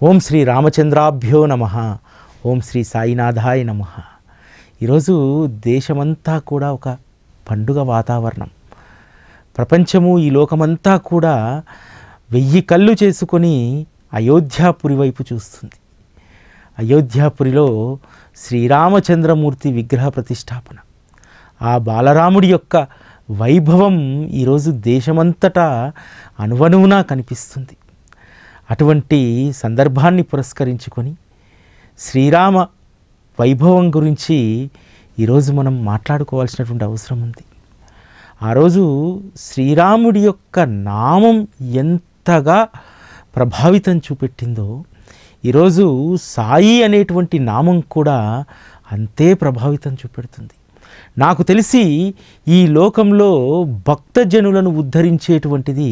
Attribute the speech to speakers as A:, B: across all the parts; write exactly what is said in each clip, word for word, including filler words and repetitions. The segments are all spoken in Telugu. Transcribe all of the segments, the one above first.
A: ఓం శ్రీ రామచంద్రాభ్యో నమః. ఓం శ్రీ సాయినాథాయ నమః. ఈరోజు దేశమంతా కూడా ఒక పండుగ వాతావరణం. ప్రపంచము ఈ లోకమంతా కూడా వెయ్యి కళ్ళు చేసుకొని అయోధ్యాపురి వైపు చూస్తుంది. అయోధ్యాపురిలో శ్రీరామచంద్రమూర్తి విగ్రహ ప్రతిష్టాపన, ఆ బాలరాముడి యొక్క వైభవం ఈరోజు దేశమంతటా అనువనువునా కనిపిస్తుంది. అటువంటి సందర్భాన్ని పురస్కరించుకొని శ్రీరామ వైభవం గురించి ఈరోజు మనం మాట్లాడుకోవాల్సినటువంటి అవసరం ఉంది. ఆ రోజు శ్రీరాముడి యొక్క నామం ఎంతగా ప్రభావితం చూపెట్టిందో ఈరోజు సాయి అనేటువంటి నామం కూడా అంతే ప్రభావితం చూపెడుతుంది. నాకు తెలిసి ఈ లోకంలో భక్తజనులను ఉద్ధరించేటువంటిది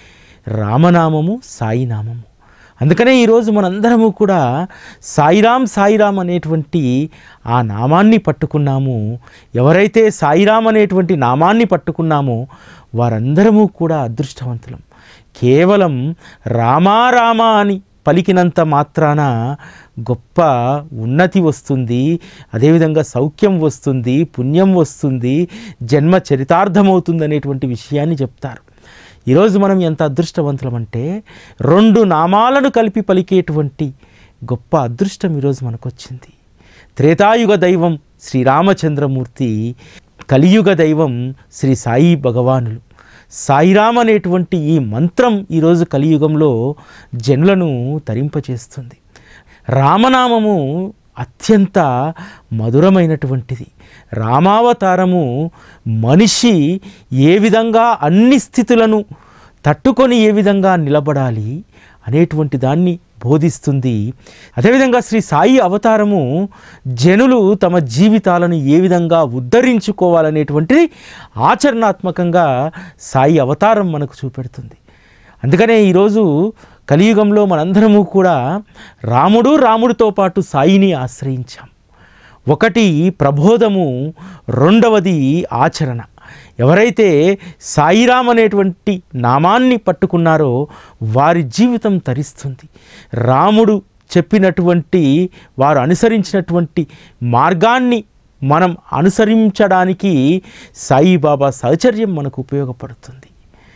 A: రామనామము, సాయినామము. అందుకనే ఈరోజు మనందరము కూడా సాయిరామ్ సాయిరామ్ అనేటువంటి ఆ నామాన్ని పట్టుకున్నాము. ఎవరైతే సాయిరామ్ అనేటువంటి నామాన్ని పట్టుకున్నామో వారందరము కూడా అదృష్టవంతులం. కేవలం రామా రామా అని పలికినంత మాత్రాన గొప్ప ఉన్నతి వస్తుంది, అదేవిధంగా సౌఖ్యం వస్తుంది, పుణ్యం వస్తుంది, జన్మ చరితార్థమవుతుంది అనేటువంటి విషయాన్ని చెప్తారు. ఈరోజు మనం ఎంత అదృష్టవంతులం అంటే రెండు నామాలను కలిపి పలికేటువంటి గొప్ప అదృష్టం ఈరోజు మనకు వచ్చింది. త్రేతాయుగ దైవం శ్రీరామచంద్రమూర్తి, కలియుగ దైవం శ్రీ సాయి భగవానులు. సాయిరామ్ అనేటువంటి ఈ మంత్రం ఈరోజు కలియుగంలో జనులను తరింపచేస్తుంది. రామనామము అత్యంత మధురమైనటువంటిది. రామావతారము మనిషి ఏ విధంగా అన్ని స్థితులను తట్టుకొని ఏ విధంగా నిలబడాలి అనేటువంటి దాన్ని బోధిస్తుంది. అదేవిధంగా శ్రీ సాయి అవతారము జనులు తమ జీవితాలను ఏ విధంగా ఉద్ధరించుకోవాలనేటువంటిది ఆచరణాత్మకంగా సాయి అవతారం మనకు చూపెడుతుంది. అందుకనే ఈరోజు కలియుగంలో మనందరము కూడా రాముడు రాముడితో పాటు సాయిని ఆశ్రయించాం. ఒకటి ప్రబోధము, రెండవది ఆచరణ. ఎవరైతే సాయిరామ్ అనేటువంటి నామాన్ని పట్టుకున్నారో వారి జీవితం తరిస్తుంది. రాముడు చెప్పినటువంటి, వారు అనుసరించినటువంటి మార్గాన్ని మనం అనుసరించడానికి సాయిబాబా సహచర్యం మనకు ఉపయోగపడుతుంది.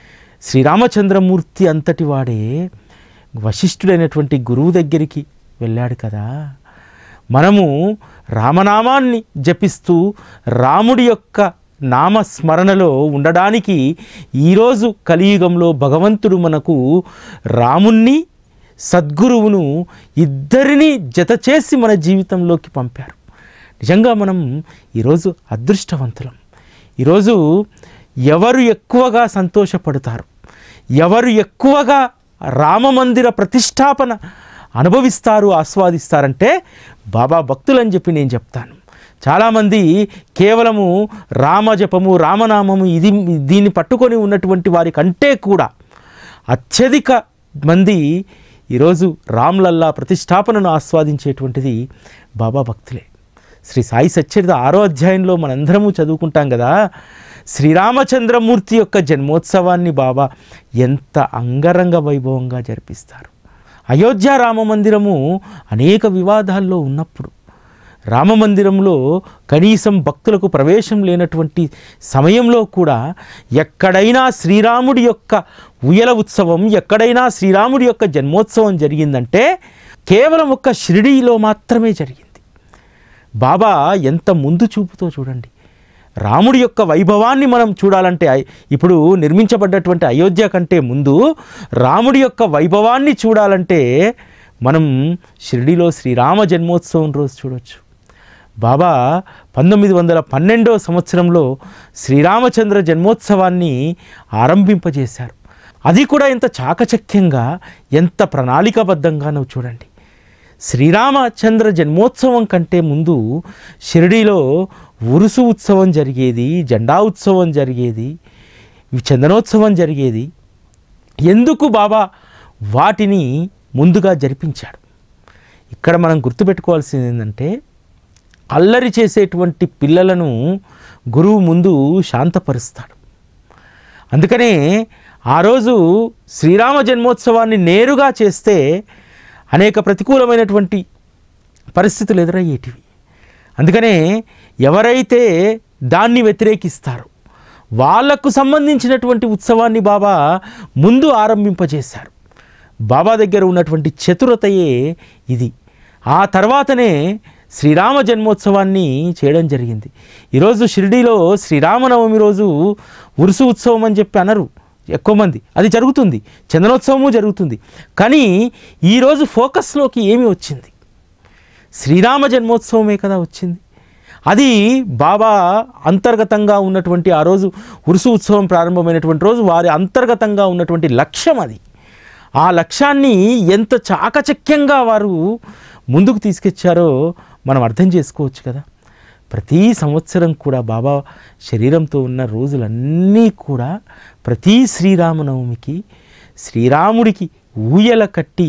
A: శ్రీరామచంద్రమూర్తి అంతటి వాడే వశిష్ఠుడైనటువంటి గురువు దగ్గరికి వెళ్ళాడు కదా. మనము రామనామాన్ని జపిస్తూ రాముడి యొక్క నామస్మరణలో ఉండడానికి ఈరోజు కలియుగంలో భగవంతుడు మనకు రాముణ్ణి, సద్గురువును ఇద్దరిని జత చేసి మన జీవితంలోకి పంపారు. నిజంగా మనం ఈరోజు అదృష్టవంతులం. ఈరోజు ఎవరు ఎక్కువగా సంతోషపడతారు, ఎవరు ఎక్కువగా రామమందిర ప్రతిష్టాపన అనుభవిస్తారు, ఆస్వాదిస్తారంటే బాబా భక్తులని చెప్పి నేను చెప్తాను. చాలామంది కేవలము రామజపము, రామనామము ఇది దీన్ని పట్టుకొని ఉన్నటువంటి వారి కంటే కూడా అత్యధిక మంది ఈరోజు రామ్లల్లా ప్రతిష్టాపనను ఆస్వాదించేటువంటిది బాబా భక్తులే. శ్రీ సాయి సచ్చరిత ఆరో అధ్యాయంలో మనందరము చదువుకుంటాం కదా. శ్రీరామచంద్రమూర్తి యొక్క జన్మోత్సవాన్ని బాబా ఎంత అంగరంగ వైభవంగా జరిపిస్తారు. అయోధ్య రామ మందిరము అనేక వివాదాల్లో ఉన్నప్పుడు, రామమందిరంలో కనీసం భక్తులకు ప్రవేశం లేనటువంటి సమయంలో కూడా ఎక్కడైనా శ్రీరాముడి యొక్క ఉయ్యల ఉత్సవం, ఎక్కడైనా శ్రీరాముడి యొక్క జన్మోత్సవం జరిగిందంటే కేవలం ఒక్క షిరిడీలో మాత్రమే జరిగింది. బాబా ఎంత ముందు చూపుతో చూడండి. రాముడి యొక్క వైభవాన్ని మనం చూడాలంటే ఇప్పుడు నిర్మించబడ్డటువంటి అయోధ్య కంటే ముందు రాముడి యొక్క వైభవాన్ని చూడాలంటే మనం షిరిడీలో శ్రీరామ జన్మోత్సవం రోజు చూడవచ్చు. బాబా పంతొమ్మిది వందల పన్నెండవ సంవత్సరంలో శ్రీరామచంద్ర జన్మోత్సవాన్ని ఆరంభింపజేశారు. అది కూడా ఎంత చాకచక్యంగా, ఎంత ప్రణాళికాబద్ధంగానో చూడండి. శ్రీరామచంద్ర జన్మోత్సవం కంటే ముందు షిరిడీలో ఉరుసు ఉత్సవం జరిగేది, జెండా ఉత్సవం జరిగేది, చందనోత్సవం జరిగేది. ఎందుకు బాబా వాటిని ముందుగా జరిపించాడు? ఇక్కడ మనం గుర్తుపెట్టుకోవాల్సింది ఏంటంటే, అల్లరి చేసేటువంటి పిల్లలను గురువు ముందు శాంతపరుస్తాడు. అందుకనే ఆ రోజు శ్రీరామ జన్మోత్సవాన్ని నేరుగా చేస్తే అనేక ప్రతికూలమైనటువంటి పరిస్థితులు ఎదురయ్యేటివి. అందుకనే ఎవరైతే దాన్ని వ్యతిరేకిస్తారో వాళ్లకు సంబంధించినటువంటి ఉత్సవాన్ని బాబా ముందు ఆరంభింపజేశారు. బాబా దగ్గర ఉన్నటువంటి చతురతయే ఇది. ఆ తర్వాతనే శ్రీరామ జన్మోత్సవాన్ని చేయడం జరిగింది. ఈరోజు షిరిడీలో శ్రీరామనవమి రోజు ఉరుసు ఉత్సవం అని చెప్పి అనరు ఎక్కువ మంది. అది జరుగుతుంది, చందనోత్సవము జరుగుతుంది. కానీ ఈరోజు ఫోకస్లోకి ఏమి వచ్చింది? శ్రీరామ జన్మోత్సవమే కదా వచ్చింది. అది బాబా అంతర్గతంగా ఉన్నటువంటి ఆ రోజు ఉరుసు ఉత్సవం ప్రారంభమైనటువంటి రోజు వారి అంతర్గతంగా ఉన్నటువంటి లక్ష్యం అది. ఆ లక్ష్యాన్ని ఎంత చాకచక్యంగా వారు ముందుకు తీసుకొచ్చారో మనం అర్థం చేసుకోవచ్చు కదా. ప్రతి సంవత్సరం కూడా బాబా శరీరంతో ఉన్న రోజులన్నీ కూడా ప్రతి శ్రీరామనవమికి శ్రీరాముడికి ఊయల కట్టి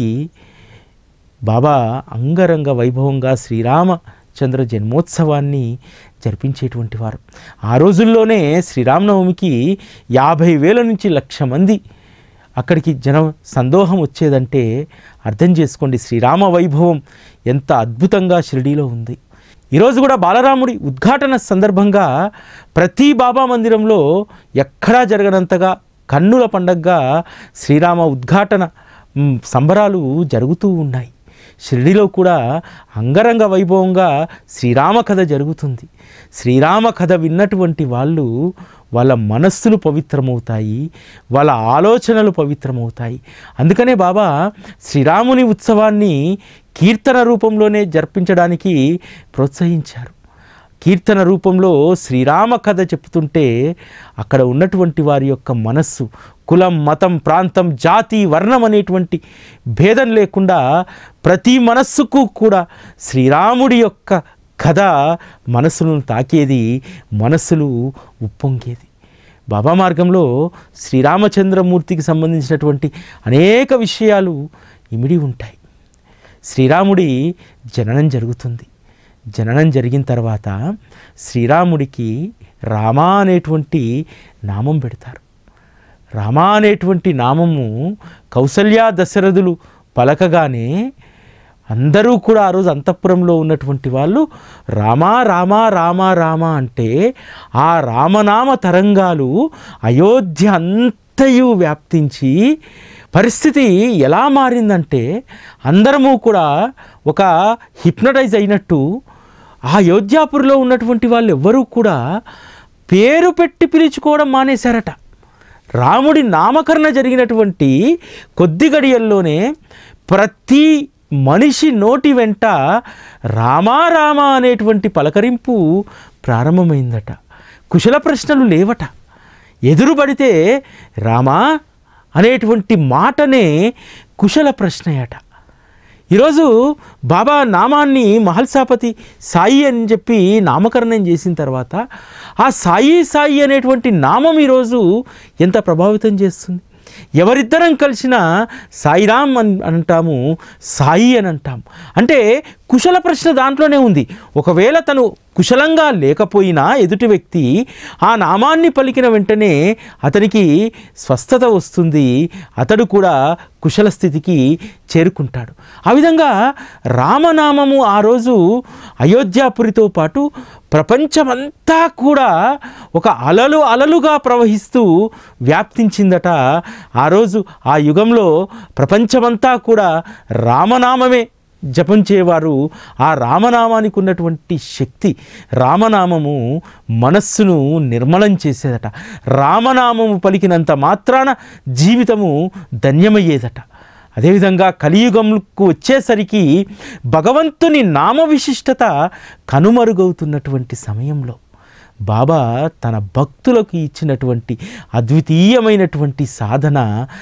A: బాబా అంగరంగ వైభవంగా శ్రీరామచంద్ర జన్మోత్సవాన్ని జరిపించేటువంటి వారు. ఆ రోజుల్లోనే శ్రీరామనవమికి యాభై వేల నుంచి లక్ష మంది అక్కడికి జన సందోహం వచ్చేదంటే అర్థం చేసుకోండి శ్రీరామ వైభవం ఎంత అద్భుతంగా షిరిడీలో ఉంది. ఈరోజు కూడా బాలరాముడి ఉద్ఘాటన సందర్భంగా ప్రతి బాబా మందిరంలో ఎక్కడా జరగనంతగా కన్నుల పండగగా శ్రీరామ ఉద్ఘాటన సంబరాలు జరుగుతూ ఉన్నాయి. షిరిడీలో కూడా అంగరంగ వైభవంగా శ్రీరామ కథ జరుగుతుంది. శ్రీరామ కథ విన్నటువంటి వాళ్ళు వాళ్ళ మనస్సులు పవిత్రమవుతాయి, వాళ్ళ ఆలోచనలు పవిత్రమవుతాయి. అందుకనే బాబా శ్రీరాముని ఉత్సవాన్ని కీర్తన రూపంలోనే జరిపించడానికి ప్రోత్సహించారు. కీర్తన రూపంలో శ్రీరామ కథ చెప్తుంటే అక్కడ ఉన్నటువంటి వారి యొక్క మనస్సు కులం, మతం, ప్రాంతం, జాతి, వర్ణం అనేటువంటి భేదం లేకుండా ప్రతి మనస్సుకు కూడా శ్రీరాముడి యొక్క కథ మనస్సులను తాకేది, మనస్సులు ఉప్పొంగేది. బాబా మార్గంలో శ్రీరామచంద్రమూర్తికి సంబంధించినటువంటి అనేక విషయాలు ఇమిడి ఉంటాయి. శ్రీరాముడి జననం జరుగుతుంది. జననం జరిగిన తర్వాత శ్రీరాముడికి రామా అనేటువంటి నామం పెడతారు. రామా అనేటువంటి నామము కౌసల్య దశరథులు పలకగానే అందరూ కూడా ఆ రోజు అంతఃపురంలో ఉన్నటువంటి వాళ్ళు రామా రామా రామా రామా అంటే ఆ రామనామ తరంగాలు అయోధ్య అంతయు వ్యాప్తించి పరిస్థితి ఎలా మారిందంటే అందరము కూడా ఒక హిప్నటైజ్ అయినట్టు ఆ అయోధ్యాపురిలో ఉన్నటువంటి వాళ్ళు ఎవ్వరూ కూడా పేరు పెట్టి పిలుచుకోవడం మానేశారట. రాముడి నామకరణ జరిగినటువంటి కొద్ది గడియల్లోనే ప్రతి మనిషి నోటి వెంట రామా రామా అనేటువంటి పలకరింపు ప్రారంభమైందట. కుశల ప్రశ్నలు లేవట. ఎదురుబడితే రామా అనేటువంటి మాటనే కుశల ప్రశ్నయట. ఈరోజు బాబా నామాన్ని మహల్సాపతి సాయి అని చెప్పి నామకరణం చేసిన తర్వాత ఆ సాయి సాయి అనేటువంటి నామం ఈరోజు ఎంత ప్రభావితం చేస్తుంది. ఎవరిద్దరం కలిసిన సాయిరామ్ అని అంటాము, సాయి అని అంటాం. అంటే కుశల ప్రశ్న దాంట్లోనే ఉంది. ఒకవేళ తను కుశలంగా లేకపోయినా ఎదుటి వ్యక్తి ఆ నామాన్ని పలికిన వెంటనే అతనికి స్వస్థత వస్తుంది, అతడు కూడా కుశల స్థితికి చేరుకుంటాడు. ఆ విధంగా రామనామము ఆ రోజు అయోధ్యాపురితో పాటు ప్రపంచమంతా కూడా ఒక అలలు అలలుగా ప్రవహిస్తూ వ్యాప్తించిందట. ఆ రోజు ఆ యుగంలో ప్రపంచమంతా కూడా రామనామమే జపించేవారు. ఆ రామనామానికి ఉన్నటువంటి శక్తి, రామనామము మనస్సును నిర్మలం చేసేదట. రామనామము పలికినంత మాత్రాన జీవితము ధన్యమయ్యేదట. అదేవిధంగా కలియుగంకు వచ్చేసరికి భగవంతుని నామ విశిష్టత కనుమరుగవుతున్నటువంటి సమయంలో బాబా తన భక్తులకు ఇచ్చినటువంటి అద్వితీయమైనటువంటి సాధన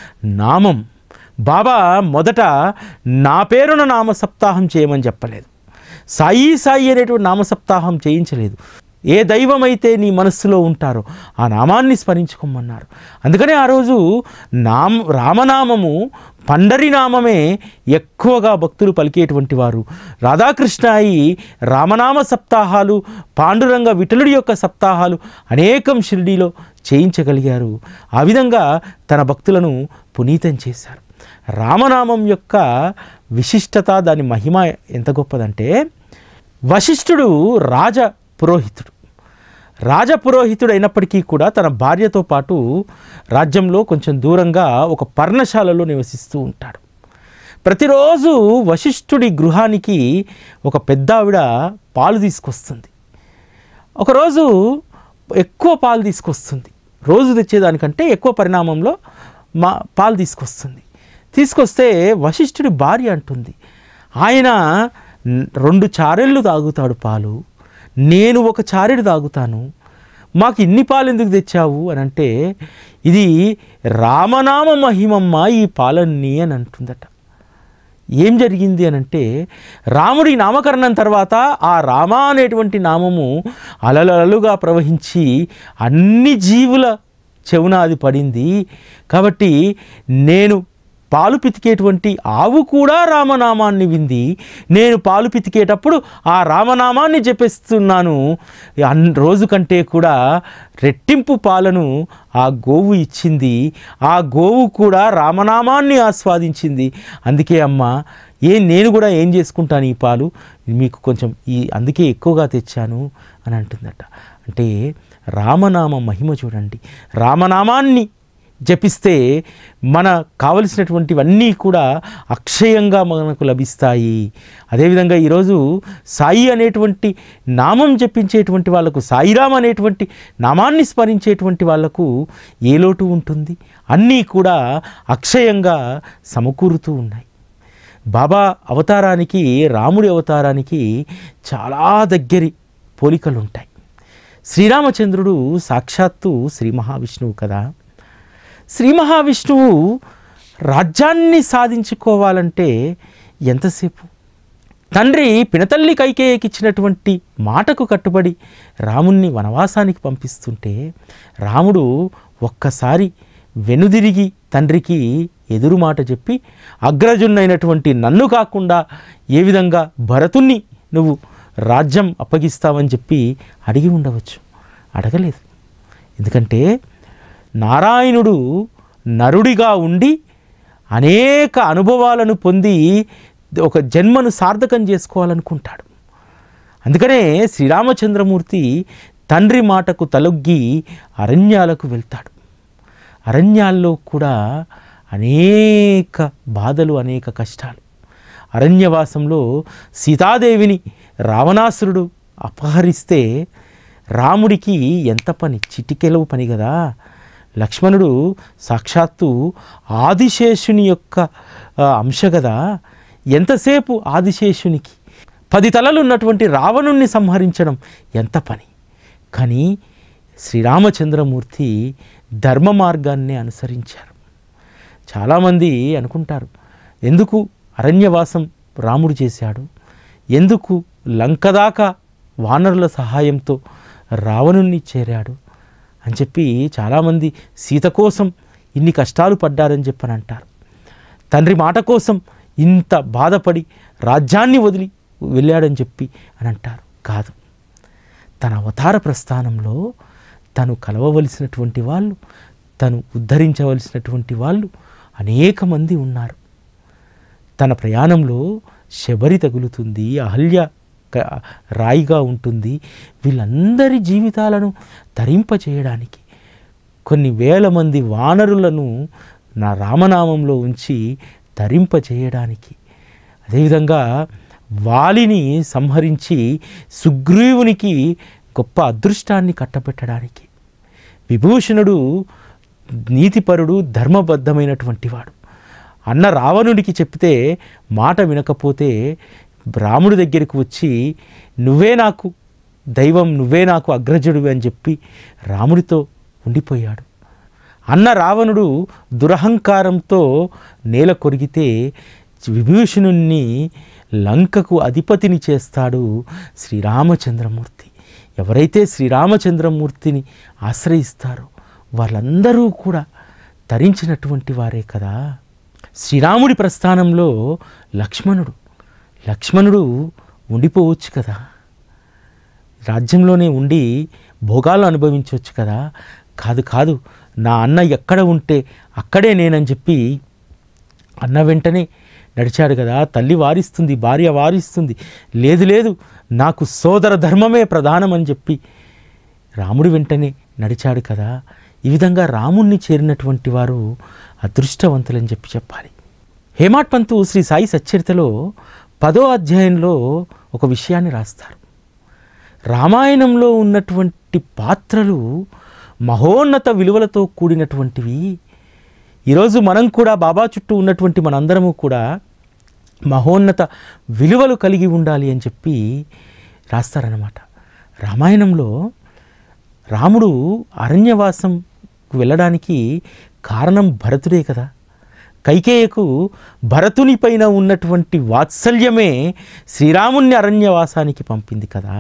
A: నామం. బాబా మొదట నా పేరున నామ సప్తాహం చేయమని చెప్పలేదు, సాయి సాయి అనేటువంటి నామ సప్తాహం చేయించలేదు. ఏ దైవమైతే నీ మనస్సులో ఉంటారో ఆ నామాన్ని స్మరించుకోమన్నారు. అందుకనే ఆ రోజు నామ రామనామము పండరినామమే ఎక్కువగా భక్తులు పలికేటువంటి వారు. రాధాకృష్ణాయి రామనామ సప్తాహాలు, పాండురంగ విఠలుడి యొక్క సప్తాహాలు అనేకం షిరిడీలో చేయించగలిగారు. ఆ విధంగా తన భక్తులను పునీతం చేశారు. రామనామం యొక్క విశిష్టత, దాని మహిమ ఎంత గొప్పదంటే, వశిష్ఠుడు రాజ పురోహితుడు. రాజపురోహితుడు అయినప్పటికీ కూడా తన భార్యతో పాటు రాజ్యంలో కొంచెం దూరంగా ఒక పర్ణశాలలో నివసిస్తూ ఉంటాడు. ప్రతిరోజు వశిష్ఠుడి గృహానికి ఒక పెద్ద ఆవిడ పాలు తీసుకొస్తుంది. ఒకరోజు ఎక్కువ పాలు తీసుకొస్తుంది, రోజు తెచ్చేదానికంటే ఎక్కువ పరిణామంలో మా పాలు తీసుకొస్తుంది. తీసుకొస్తే వశిష్ఠుడి భార్య అంటుంది, ఆయన రెండు చారెళ్ళు తాగుతాడు పాలు, నేను ఒక చారెడు తాగుతాను, మాకు ఇన్ని పాలు ఎందుకు తెచ్చావు అని అంటే, ఇది రామనామ మహిమమ్మ ఈ పాలన్నీ అని అంటుందట. ఏం జరిగింది అని అంటే, రాముడి నామకరణం తర్వాత ఆ రామ అనేటువంటి నామము అలలలుగా ప్రవహించి అన్ని జీవుల చెవున అది పడింది. కాబట్టి నేను పాలు పితికేటువంటి ఆవు కూడా రామనామాన్ని వింది, నేను పాలు పితికేటప్పుడు ఆ రామనామాన్ని జపిస్తున్నాను, రోజు కంటే కూడా రెట్టింపు పాలను ఆ గోవు ఇచ్చింది, ఆ గోవు కూడా రామనామాన్ని ఆస్వాదించింది. అందుకే అమ్మ, ఏ నేను కూడా ఏం చేసుకుంటాను ఈ పాలు, మీకు కొంచెం ఈ అందుకే ఎక్కువగా తెచ్చాను అని అంటుందట. అంటే రామనామ మహిమ చూడండి. రామనామాన్ని జపిస్తే మన కావలసినటువంటివన్నీ కూడా అక్షయంగా మనకు లభిస్తాయి. అదేవిధంగా ఈరోజు సాయి అనేటువంటి నామం జపించేటువంటి వాళ్ళకు, సాయిరామ్ అనేటువంటి నామాన్ని స్మరించేటువంటి వాళ్లకు ఏ లోటు ఉంటుంది? అన్నీ కూడా అక్షయంగా సమకూరుతూ ఉన్నాయి. బాబా అవతారానికి, రాముడి అవతారానికి చాలా దగ్గరి పోలికలు ఉంటాయి. శ్రీరామచంద్రుడు సాక్షాత్తు శ్రీ మహావిష్ణువు కదా. శ్రీ మహావిష్ణువు రాజ్యాన్ని సాధించుకోవాలంటే ఎంతసేపు? తండ్రి పినతల్లి కైకేయికి ఇచ్చినటువంటి మాటకు కట్టుబడి రాముణ్ణి వనవాసానికి పంపిస్తుంటే, రాముడు ఒక్కసారి వెనుదిరిగి తండ్రికి ఎదురు మాట చెప్పి, అగ్రజున్నైనటువంటి నన్ను కాకుండా ఏ విధంగా భరతుణ్ణి నువ్వు రాజ్యం అప్పగిస్తావని చెప్పి అడిగి ఉండవచ్చు. అడగలేదు. ఎందుకంటే నారాయణుడు నరుడిగా ఉండి అనేక అనుభవాలను పొంది ఒక జన్మను సార్థకం చేసుకోవాలనుకుంటాడు. అందుకనే శ్రీరామచంద్రమూర్తి తండ్రి మాటకు తలొగ్గి అరణ్యాలకు వెళ్తాడు. అరణ్యాల్లో కూడా అనేక బాధలు, అనేక కష్టాలు. అరణ్యవాసంలో సీతాదేవిని రావణాసురుడు అపహరిస్తే రాముడికి ఎంత పని, చిటికెలవు పని కదా. లక్ష్మణుడు సాక్షాత్తు ఆదిశేషుని యొక్క అంశ కదా. ఎంతసేపు ఆదిశేషునికి పది తలలు ఉన్నటువంటి రావణుణ్ణి సంహరించడం ఎంత పని. కానీ శ్రీరామచంద్రమూర్తి ధర్మ మార్గాన్ని అనుసరించారు. చాలామంది అనుకుంటారు, ఎందుకు అరణ్యవాసం రాముడు చేశాడు, ఎందుకు లంక దాకా వానరుల సహాయంతో రావణుణ్ణి చేరాడు అని చెప్పి చాలామంది సీత కోసం ఇన్ని కష్టాలు పడ్డారని చెప్పని అంటారు. తండ్రి మాట కోసం ఇంత బాధపడి రాజ్యాన్ని వదిలి వెళ్ళాడని చెప్పి అని అంటారు. కాదు, తన అవతార ప్రస్థానంలో తను కలవవలసినటువంటి వాళ్ళు, తను ఉద్ధరించవలసినటువంటి వాళ్ళు అనేక మంది ఉన్నారు. తన ప్రయాణంలో శబరి తగులుతుంది, అహల్య రాయిగా ఉంటుంది. వీళ్ళందరి జీవితాలను తరింపచేయడానికి కొన్ని వేల మంది వానరులను నా రామనామంలో ఉంచి తరింపచేయడానికి, అదేవిధంగా వాలిని సంహరించి సుగ్రీవునికి గొప్ప అదృష్టాన్ని కట్టబెట్టడానికి, విభూషణుడు నీతిపరుడు, ధర్మబద్ధమైనటువంటి వాడు. అన్న రావణుడికి చెప్తే మాట వినకపోతే రాముడి దగ్గరికి వచ్చి నువ్వే నాకు దైవం, నువ్వే నాకు అగ్రజుడు అని చెప్పి రాముడితో ఉండిపోయాడు. అన్న రావణుడు దురహంకారంతో నేల కొరిగితే విభీషణుణ్ణి లంకకు అధిపతిని చేస్తాడు శ్రీరామచంద్రమూర్తి. ఎవరైతే శ్రీరామచంద్రమూర్తిని ఆశ్రయిస్తారో వాళ్ళందరూ కూడా తరించినటువంటి వారే కదా. శ్రీరాముడి ప్రస్థానంలో లక్ష్మణుడు లక్ష్మణుడు ఉండిపోవచ్చు కదా, రాజ్యంలోనే ఉండి భోగాలు అనుభవించవచ్చు కదా. కాదు కాదు నా అన్న ఎక్కడ ఉంటే అక్కడే నేనని చెప్పి అన్న వెంటనే నడిచాడు కదా, తల్లి వారిస్తుంది, భార్య వారిస్తుంది, లేదు లేదు నాకు సోదర ధర్మమే ప్రధానం అని చెప్పి రాముడి వెంటనే నడిచాడు కదా. ఈ విధంగా రాముణ్ణి చేరినటువంటి వారు అదృష్టవంతులని చెప్పి చెప్పాలి. హేమాడ్ పంతు శ్రీ సాయి సచ్చరితలో పదో అధ్యాయంలో ఒక విషయాన్ని రాస్తారు. రామాయణంలో ఉన్నటువంటి పాత్రలు మహోన్నత విలువలతో కూడినటువంటివి. ఈరోజు మనం కూడా బాబా చుట్టూ ఉన్నటువంటి మనందరము కూడా మహోన్నత విలువలు కలిగి ఉండాలి అని చెప్పి రాస్తారన్నమాట. రామాయణంలో రాముడు అరణ్యవాసంకు వెళ్ళడానికి కారణం భరతుడే కదా. కైకేయకు భరతుని పైన ఉన్నటువంటి వాత్సల్యమే శ్రీరాముణ్ణి అరణ్యవాసానికి పంపింది కదా.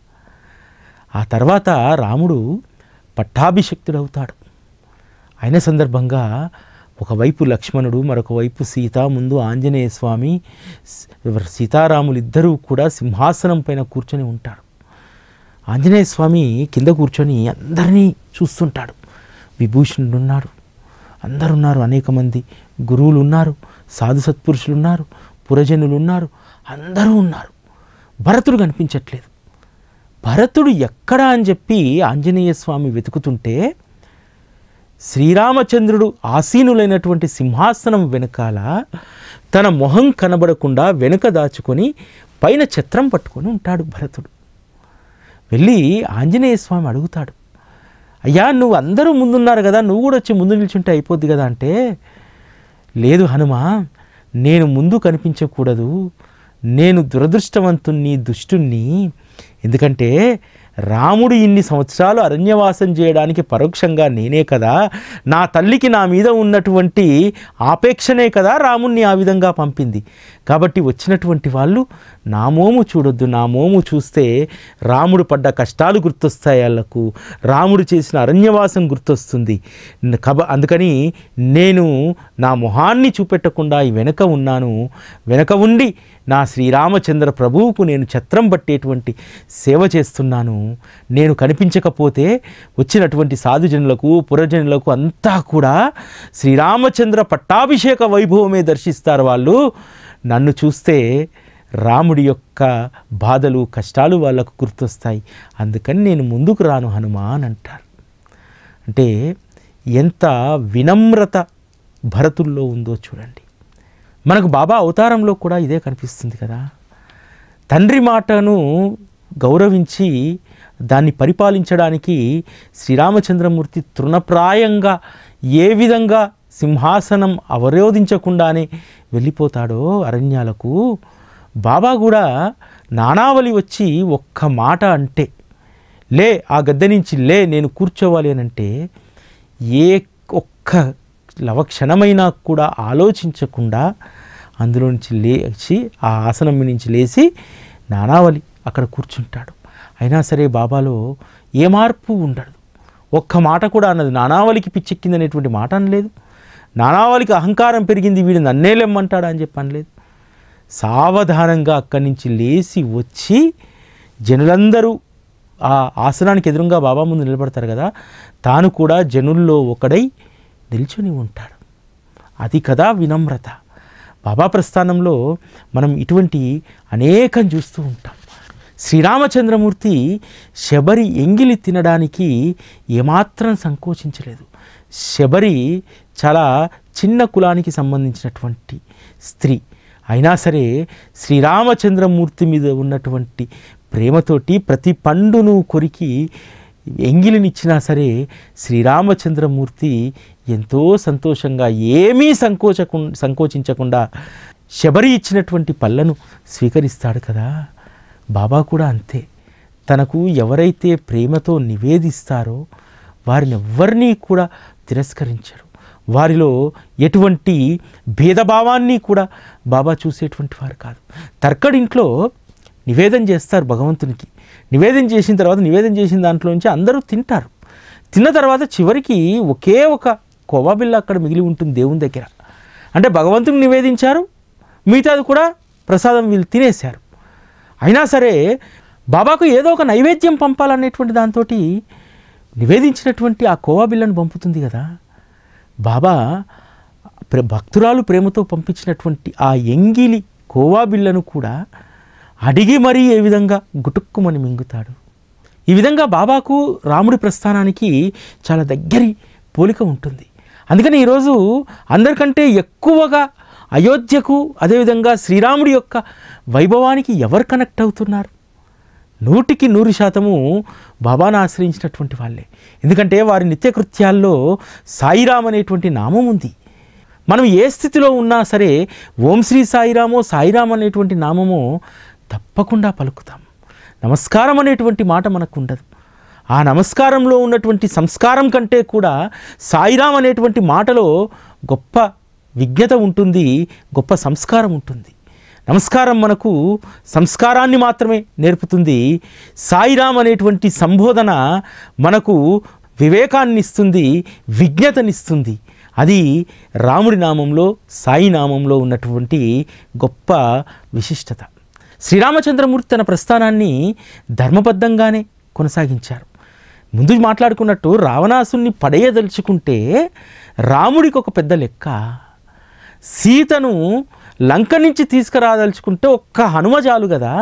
A: ఆ తర్వాత రాముడు పట్టాభిషిక్తుడవుతాడు. అయిన సందర్భంగా ఒకవైపు లక్ష్మణుడు, మరొక వైపు సీత, ముందు ఆంజనేయ స్వామి, సీతారాములు ఇద్దరూ కూడా సింహాసనం పైన కూర్చొని ఉంటారు. ఆంజనేయ స్వామి కింద కూర్చొని అందరినీ చూస్తుంటాడు. విభూషణుడు ఉన్నాడు, అందరు ఉన్నారు, అనేక మంది గురువులు ఉన్నారు, సాధు సత్పురుషులు ఉన్నారు, పురజనులు ఉన్నారు, అందరూ ఉన్నారు. భరతుడు కనిపించట్లేదు. భరతుడు ఎక్కడా అని చెప్పి ఆంజనేయ స్వామి వెతుకుతుంటే శ్రీరామచంద్రుడు ఆసీనులైనటువంటి సింహాసనం వెనకాల తన మొహం కనబడకుండా వెనుక దాచుకొని పైన ఛత్రం పట్టుకొని ఉంటాడు భరతుడు. వెళ్ళి ఆంజనేయ స్వామి అడుగుతాడు, అయ్యా నువ్వు అందరూ ముందున్నారు కదా, నువ్వు కూడా వచ్చి ముందు నిల్చుంటే అయిపోద్ది కదా అంటే, లేదు హనుమా, నేను ముందు కనిపించకూడదు, నేను దురదృష్టవంతుణ్ణి, దుష్టుణ్ణి. ఎందుకంటే రాముడు ఇన్ని సంవత్సరాలు అరణ్యవాసం చేయడానికి పరోక్షంగా నేనే కదా, నా తల్లికి నా మీద ఉన్నటువంటి ఆపేక్షనే కదా రాముణ్ణి ఆ విధంగా పంపింది. కాబట్టి వచ్చినటువంటి వాళ్ళు నా మోము చూడొద్దు, నా మోము చూస్తే రాముడు పడ్డ కష్టాలు గుర్తొస్తాయి, వాళ్ళకు రాముడు చేసిన అరణ్యవాసం గుర్తొస్తుంది. కబ అందుకని నేను నా మొహాన్ని చూపెట్టకుండా ఈ వెనక ఉన్నాను, వెనక ఉండి నా శ్రీరామచంద్ర ప్రభువుకు నేను ఛత్రం పట్టేటువంటి సేవ చేస్తున్నాను. నేను కనిపించకపోతే వచ్చినటువంటి సాధుజనులకు, పురజనులకు అంతా కూడా శ్రీరామచంద్ర పట్టాభిషేక వైభవమే దర్శిస్తారు. వాళ్ళు నన్ను చూస్తే రాముడి యొక్క బాధలు, కష్టాలు వాళ్ళకు గుర్తొస్తాయి. అందుకని నేను ముందుకు రాను హనుమా అని అంటారు. అంటే ఎంత వినమ్రత భరతుల్లో ఉందో చూడండి. మనకు బాబా అవతారంలో కూడా ఇదే కనిపిస్తుంది కదా. తండ్రి మాటను గౌరవించి దాన్ని పరిపాలించడానికి శ్రీరామచంద్రమూర్తి తృణప్రాయంగా ఏ విధంగా సింహాసనం అవరోధించకుండానే వెళ్ళిపోతాడో అరణ్యాలకు, బాబా కూడా నానావళి వచ్చి ఒక్క మాట అంటే, లే ఆ గద్దె నుంచి లే నేను కూర్చోవాలి అని అంటే, ఏ ఒక్క లవక్షణమైనా కూడా ఆలోచించకుండా అందులో నుంచి లేచి ఆ ఆసనం నుంచి లేచి నానావళి అక్కడ కూర్చుంటాడు. అయినా సరే బాబాలో ఏ మార్పు ఉండదు. ఒక్క మాట కూడా అన్నది, నానావళికి పిచ్చెక్కింది అనేటువంటి మాట అనలేదు, నానావళికి అహంకారం పెరిగింది వీడు నన్నే లెమ్మంటాడా అని చెప్పి అనలేదు. సావధానంగా అక్కడి నుంచి లేచి వచ్చి జనులందరూ ఆ ఆసనానికి ఎదురుగా బాబా ముందు నిలబడతారు కదా, తాను కూడా జనుల్లో ఒకడై నిల్చొని ఉంటాడు. అది కదా వినమ్రత. బాబా ప్రస్థానంలో మనం ఇటువంటి అనేకం చూస్తూ ఉంటాం. శ్రీరామచంద్రమూర్తి శబరి ఎంగిలి తినడానికి ఏమాత్రం సంకోచించలేదు. శబరి చాలా చిన్న కులానికి సంబంధించినటువంటి స్త్రీ అయినా సరే శ్రీరామచంద్రమూర్తి మీద ఉన్నటువంటి ప్రేమతోటి ప్రతి పండును కొరికి ఎంగిలినిచ్చినా సరే శ్రీరామచంద్రమూర్తి ఎంతో సంతోషంగా ఏమీ సంకోచకు సంకోచించకుండా శబరి ఇచ్చినటువంటి పళ్ళను స్వీకరిస్తాడు కదా. బాబా కూడా అంతే. తనకు ఎవరైతే ప్రేమతో నివేదిస్తారో వారిని ఎవ్వరినీ కూడా తిరస్కరించరు. వారిలో ఎటువంటి భేదభావాన్ని కూడా బాబా చూసేటువంటి వారు కాదు. తర్కడింట్లో నివేదన చేస్తారు భగవంతునికి. నివేదన చేసిన తర్వాత నివేదన చేసిన దాంట్లోంచి అందరూ తింటారు. తిన్న తర్వాత చివరికి ఒకే ఒక కోవాబిల్ల అక్కడ మిగిలి ఉంటుంది దేవుని దగ్గర. అంటే భగవంతునికి నివేదించారు, మిగతాది కూడా ప్రసాదం వీళ్ళు తినేశారు. అయినా సరే బాబాకు ఏదో ఒక నైవేద్యం పంపాలనేటువంటి దాంతో నివేదించినటువంటి ఆ కోవాబిల్లను పంపుతుంది కదా. బాబా ప్ర భక్తురాలు ప్రేమతో పంపించినటువంటి ఆ ఎంగిలి కోవా బిళ్ళను కూడా అడిగి మరీ ఏ విధంగా గుటుక్కుమని మింగుతాడు. ఈ విధంగా బాబాకు రాముడి ప్రస్థానానికి చాలా దగ్గరి పోలిక ఉంటుంది. అందుకని ఈరోజు అందరికంటే ఎక్కువగా అయోధ్యకు అదేవిధంగా శ్రీరాముడి యొక్క వైభవానికి ఎవరు కనెక్ట్ అవుతున్నారు? నూటికి నూరు శాతము బాబాను ఆశ్రయించినటువంటి వాళ్ళే. ఎందుకంటే వారి నిత్యకృత్యాల్లో సాయిరామ్ అనేటువంటి నామం ఉంది. మనం ఏ స్థితిలో ఉన్నా సరే ఓం శ్రీ సాయిరామో సాయిరామ్ అనేటువంటి నామమో తప్పకుండా పలుకుతాం. నమస్కారం అనేటువంటి మాట మనకు ఉండదు. ఆ నమస్కారంలో ఉన్నటువంటి సంస్కారం కంటే కూడా సాయిరామ్ అనేటువంటి మాటలో గొప్ప విజ్ఞత ఉంటుంది, గొప్ప సంస్కారం ఉంటుంది. నమస్కారం మనకు సంస్కారాన్ని మాత్రమే నేర్పుతుంది. సాయిరామ్ అనేటువంటి సంబోధన మనకు వివేకాన్ని ఇస్తుంది, విజ్ఞతనిస్తుంది. అది రాముడి నామంలో సాయి నామంలో ఉన్నటువంటి గొప్ప విశిష్టత. శ్రీరామచంద్రమూర్తి తన ప్రస్థానాన్ని ధర్మబద్ధంగానే కొనసాగించారు. ముందు మాట్లాడుకున్నట్టు రావణాసుని పడేయదలుచుకుంటే రాముడికి ఒక పెద్ద లెక్క, సీతను లంక నుంచి తీసుకురాదలుచుకుంటే ఒక్క హనుమజాలు కదా.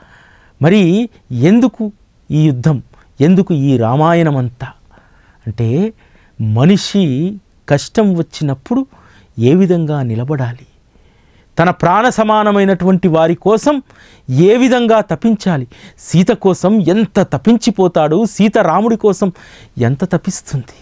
A: మరి ఎందుకు ఈ యుద్ధం, ఎందుకు ఈ రామాయణం అంతా అంటే మనిషి కష్టం వచ్చినప్పుడు ఏ విధంగా నిలబడాలి, తన ప్రాణ సమానమైనటువంటి వారి కోసం ఏ విధంగా తపించాలి. సీత కోసం ఎంత తపించిపోతాడు, సీత రాముడి కోసం ఎంత తపిస్తుంది.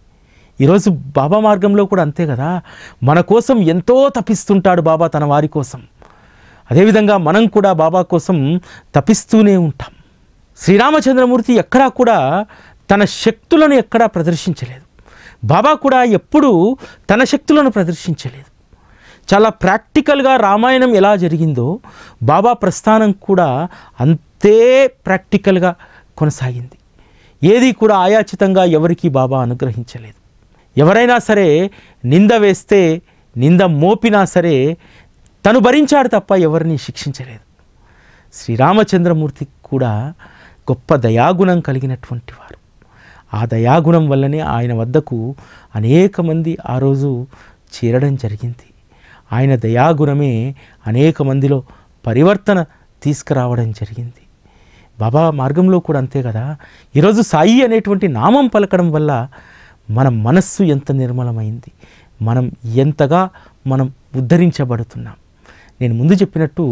A: ఈరోజు బాబా మార్గంలో కూడా అంతే కదా. మన కోసం ఎంతో తపిస్తుంటాడు బాబా తన వారి కోసం. అదేవిధంగా మనం కూడా బాబా కోసం తపిస్తూనే ఉంటాం. శ్రీరామచంద్రమూర్తి ఎక్కడా కూడా తన శక్తులను ఎక్కడా ప్రదర్శించలేదు. బాబా కూడా ఎప్పుడూ తన శక్తులను ప్రదర్శించలేదు. చాలా ప్రాక్టికల్గా రామాయణం ఎలా జరిగిందో బాబా ప్రస్థానం కూడా అంతే ప్రాక్టికల్గా కొనసాగింది. ఏది కూడా ఆయాచితంగా ఎవరికీ బాబా అనుగ్రహించలేదు. ఎవరైనా సరే నింద వేస్తే, నింద మోపినా సరే తను భరించాడు తప్ప ఎవరిని శిక్షించలేదు. శ్రీరామచంద్రమూర్తి కూడా గొప్ప దయాగుణం కలిగినటువంటి వారు. ఆ దయాగుణం వల్లనే ఆయన వద్దకు అనేక మంది ఆ రోజు చేరడం జరిగింది. ఆయన దయాగుణమే అనేక మందిలో పరివర్తన తీసుకురావడం జరిగింది. బాబా మార్గంలో కూడా అంతే కదా. ఈరోజు సాయి అనేటువంటి నామం పలకడం వల్ల మన మనస్సు ఎంత నిర్మలమైంది, మనం ఎంతగా మనం ఉద్ధరించబడుతున్నాం. నేను ముందు చెప్పినట్టు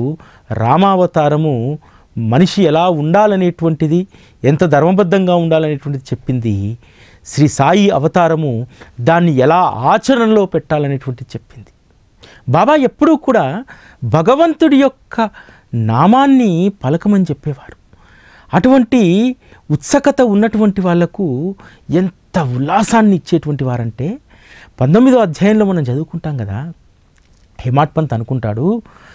A: రామావతారము మనిషి ఎలా ఉండాలనేటువంటిది, ఎంత ధర్మబద్ధంగా ఉండాలనేటువంటిది చెప్పింది. శ్రీ సాయి అవతారము దాన్ని ఎలా ఆచరణలో పెట్టాలనేటువంటిది చెప్పింది. బాబా ఎప్పుడూ కూడా భగవంతుడి యొక్క నామాన్ని పలకమని చెప్పేవారు. అటువంటి ఉత్సుకత ఉన్నటువంటి వాళ్లకు ఎంత ఉల్లాసాన్ని ఇచ్చేటువంటి వారంటే పంతొమ్మిదో అధ్యాయంలో మనం చదువుకుంటాం కదా. హేమాడ్ పంత్ అనుకుంటాడు,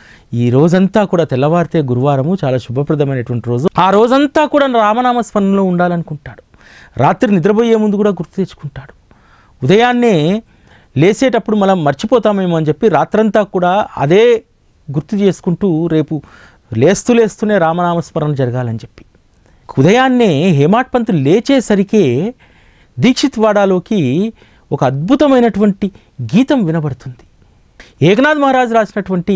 A: ఈ రోజంతా కూడా తెల్లవారితే గురువారము చాలా శుభప్రదమైనటువంటి రోజు, ఆ రోజంతా కూడా రామనామ స్మరణలో ఉండాలనుకుంటాడు. రాత్రి నిద్రపోయే ముందు కూడా గుర్తు తెచ్చుకుంటాడు. ఉదయాన్నే లేసేటప్పుడు మనం మర్చిపోతామేమో అని చెప్పి రాత్రంతా కూడా అదే గుర్తు చేసుకుంటూ రేపు లేస్తూ లేస్తూనే రామనామస్మరణ జరగాలని చెప్పి ఉదయాన్నే హేమాడ్ పంత్ లేచేసరికే దీక్షిత్ వాడాలోకి ఒక అద్భుతమైనటువంటి గీతం వినబడుతుంది. ఏకనాథ్ మహారాజ్ రాసినటువంటి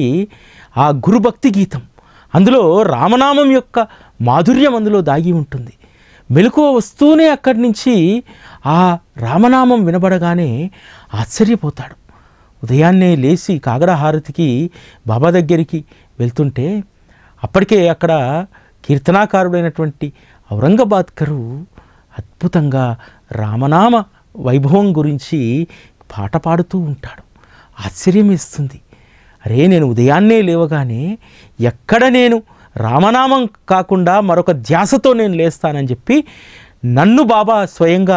A: ఆ గురుభక్తి గీతం, అందులో రామనామం యొక్క మాధుర్యం అందులో దాగి ఉంటుంది. మెలకువ వస్తూనే అక్కడి నుంచి ఆ రామనామం వినబడగానే ఆశ్చర్యపోతాడు. ఉదయాన్నే లేచి కాగడ హారతికి బాబా దగ్గరికి వెళ్తుంటే అప్పటికే అక్కడ కీర్తనాకారుడైనటువంటి ఔరంగాబాద్కరు అద్భుతంగా రామనామ వైభవం గురించి పాట పాడుతూ ఉంటాడు. ఆశ్చర్యం వేస్తుంది. అరే, నేను ఉదయాన్నే లేవగానే ఎక్కడ నేను రామనామం కాకుండా మరొక ధ్యాసతో నేను లేస్తానని చెప్పి నన్ను బాబా స్వయంగా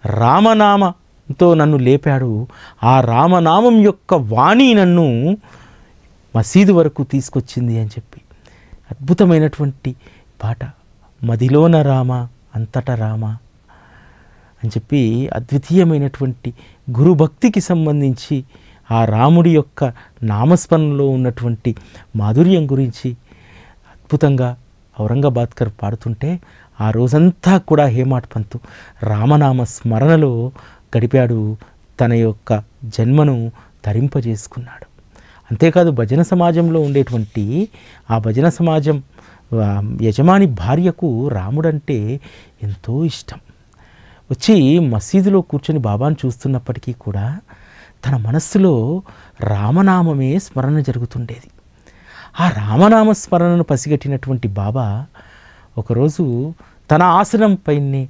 A: రామనామంతో నన్ను లేపాడు. ఆ రామనామం యొక్క వాణి నన్ను మసీదు వరకు తీసుకొచ్చింది అని చెప్పి అద్భుతమైనటువంటి పాట. మదిలోన రామ అంతట రామ అని చెప్పి అద్వితీయమైనటువంటి గురుభక్తికి సంబంధించి ఆ రాముడి యొక్క నామస్మరణలో ఉన్నటువంటి మాధుర్యం గురించి అద్భుతంగా ఔరంగాబాద్కర్ పాడుతుంటే ఆ రోజంతా కూడా హేమాడ్ పంత్ రామనామ స్మరణలో గడిపాడు. తన యొక్క జన్మను తరింపజేసుకున్నాడు. అంతేకాదు భజన సమాజంలో ఉండేటువంటి ఆ భజన సమాజం యజమాని భార్యకు రాముడంటే ఎంతో ఇష్టం. వచ్చి మసీదులో కూర్చొని బాబాను చూస్తున్నప్పటికీ కూడా తన మనస్సులో రామనామమే స్మరణ జరుగుతుండేది. ఆ రామనామ స్మరణను పసిగట్టినటువంటి బాబా ఒకరోజు తన ఆసనం పైనే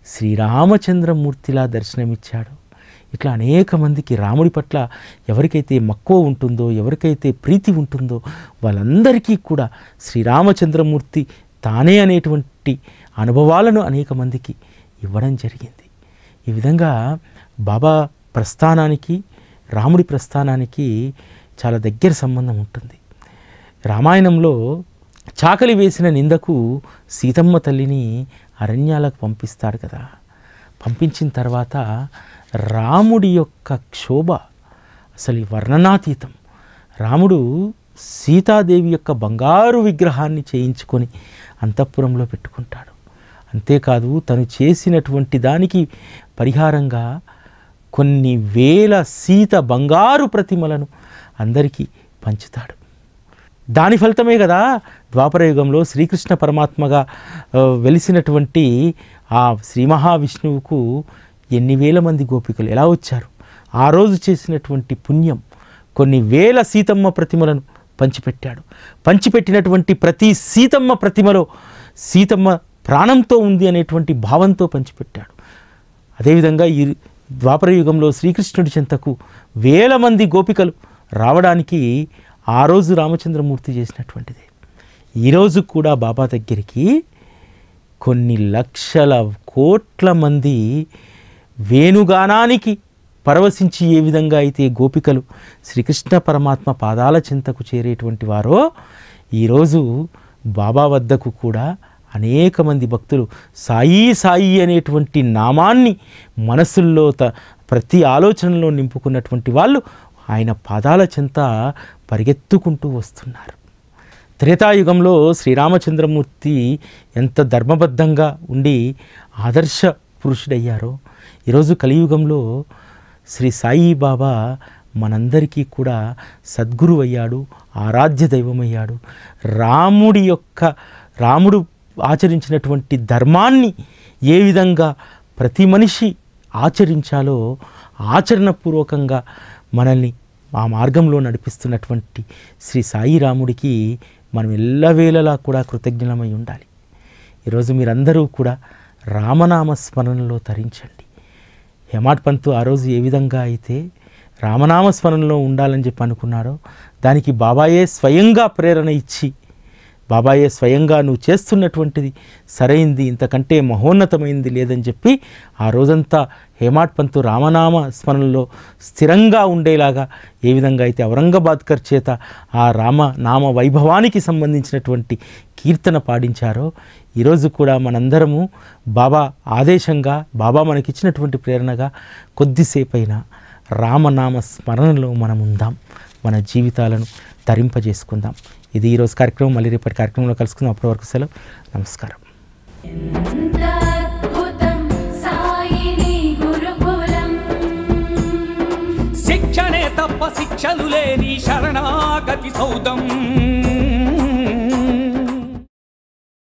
A: శ్రీరామచంద్రమూర్తిలా దర్శనమిచ్చాడు. ఇట్లా అనేక మందికి రాముడి పట్ల ఎవరికైతే మక్కువ ఉంటుందో, ఎవరికైతే ప్రీతి ఉంటుందో వాళ్ళందరికీ కూడా శ్రీరామచంద్రమూర్తి తానే అనేటువంటి అనుభవాలను అనేక మందికి ఇవ్వడం జరిగింది. ఈ విధంగా బాబా ప్రస్థానానికి రాముడి ప్రస్థానానికి చాలా దగ్గర సంబంధం ఉంటుంది. రామాయణంలో చాకలి వేసిన నిందకు సీతమ్మ తల్లిని అరణ్యాలకు పంపిస్తాడు కదా. పంపించిన తర్వాత రాముడి యొక్క క్షోభ అసలు వర్ణనాతీతం. రాముడు సీతాదేవి యొక్క బంగారు విగ్రహాన్ని చేయించుకొని అంతఃపురంలో పెట్టుకుంటాడు. అంతేకాదు తను చేసినటువంటి దానికి పరిహారంగా కొన్ని వేల సీత బంగారు ప్రతిమలను అందరికీ పంచుతాడు. దాని ఫలితమే కదా ద్వాపరయుగంలో శ్రీకృష్ణ పరమాత్మగా వెలిసినటువంటి ఆ శ్రీ మహావిష్ణువుకు ఎన్ని వేల మంది గోపికలు ఎలా వచ్చారు. ఆ రోజు చేసినటువంటి పుణ్యం కొన్ని వేల సీతమ్మ ప్రతిమలను పంచిపెట్టాడు. పంచిపెట్టినటువంటి ప్రతి సీతమ్మ ప్రతిమలో సీతమ్మ ప్రాణంతో ఉంది అనేటువంటి భావంతో పంచిపెట్టాడు. అదేవిధంగా ఈ ద్వాపరయుగంలో శ్రీకృష్ణుడి చెంతకు వేల మంది గోపికలు రావడానికి ఆ రోజు రామచంద్రమూర్తి చేసినటువంటిదే. ఈరోజు కూడా బాబా దగ్గరికి కొన్ని లక్షల కోట్ల మంది వేణుగానానికి పరవశించి ఏ విధంగా అయితే గోపికలు శ్రీకృష్ణ పరమాత్మ పాదాల చింతకు చేరేటువంటి వారో ఈరోజు బాబా వద్దకు కూడా అనేక మంది భక్తులు సాయి సాయి అనేటువంటి నామాన్ని మనసుల్లో త ప్రతి ఆలోచనలో నింపుకున్నటువంటి వాళ్ళు ఆయన పాదాల చింత పరిగెత్తుకుంటూ వస్తున్నారు. త్రేతాయుగంలో శ్రీరామచంద్రమూర్తి ఎంత ధర్మబద్ధంగా ఉండి ఆదర్శ పురుషుడయ్యారో ఈరోజు కలియుగంలో శ్రీ సాయిబాబా మనందరికీ కూడా సద్గురు అయ్యాడు, ఆరాధ్య దైవమయ్యాడు. రాముడి యొక్క రాముడు ఆచరించినటువంటి ధర్మాన్ని ఏ విధంగా ప్రతి మనిషి ఆచరించాలో ఆచరణపూర్వకంగా మనల్ని ఆ మార్గంలో నడిపిస్తున్నటువంటి శ్రీ సాయి రాముడికి మనం ఎల్లవేళలా కూడా కృతజ్ఞమై ఉండాలి. ఈరోజు మీరందరూ కూడా రామనామ స్మరణలో తరించండి. హేమాడ్ పంతు ఆ రోజు ఏ విధంగా అయితే రామనామ స్మరణలో ఉండాలని చెప్పి అనుకున్నారో దానికి బాబాయే స్వయంగా ప్రేరణ ఇచ్చి బాబాయే స్వయంగా నువ్వు చేస్తున్నటువంటిది సరైంది, ఇంతకంటే మహోన్నతమైంది లేదని చెప్పి ఆ రోజంతా హేమాడ్ పంతు రామనామ స్మరణలో స్థిరంగా ఉండేలాగా ఏ విధంగా అయితే ఔరంగాబాద్కర్ చేత ఆ రామనామ వైభవానికి సంబంధించినటువంటి కీర్తన పాడించారో ఈరోజు కూడా మనందరము బాబా ఆదేశంగా బాబా మనకిచ్చినటువంటి ప్రేరణగా కొద్దిసేపైనా రామనామ స్మరణలో మనం ఉందాం, మన జీవితాలను తరింపజేసుకుందాం. ఇది ఈరోజు కార్యక్రమం. మళ్ళీ రేపటి కార్యక్రమంలో కలుసుకుందాం. అప్పటి వరకు సెలవు. నమస్కారం.
B: శిక్షణే తప్ప శిక్షలు లేని శరణాగతి సౌదం.